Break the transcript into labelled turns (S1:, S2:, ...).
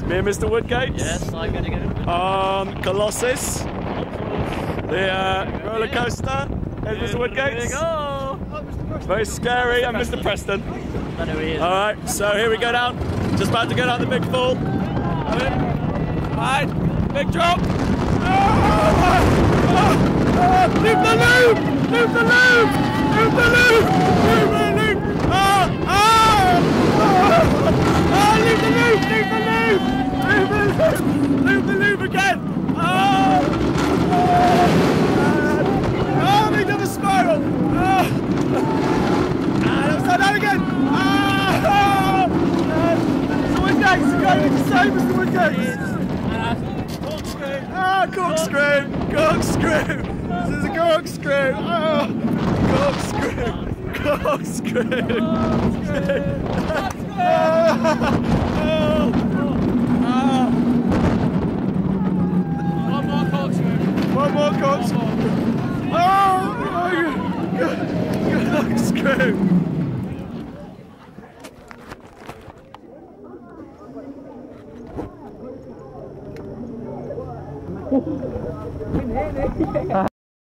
S1: Me and Mr. Woodgate.
S2: Yes, I'm going to get it.
S1: On Colossus. The roller coaster. There's Mr. Woodgate.
S2: Here we go.
S1: Very scary. And Mr. Preston.
S2: I know he is.
S1: Alright, so here we go down. Just about to go down the big fall. Alright, big drop. Loop the loop! Loop the loop! Loop the loop! Loop the loop! Loop the loop! Loop the loop! Loop the loop! Loop the loop again! We did a spiral! Upside down again! Mr. Woodgate, is there anything to say, Mr. Woodgate? Corkscrew! Corkscrew! This is a corkscrew! Corkscrew! Corkscrew!
S2: One more corkscrew.
S1: One more corkscrew! Corkscrew!